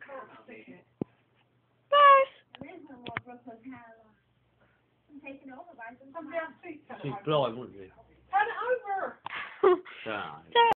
She's blind, wouldn't she? Turn it over. Yeah.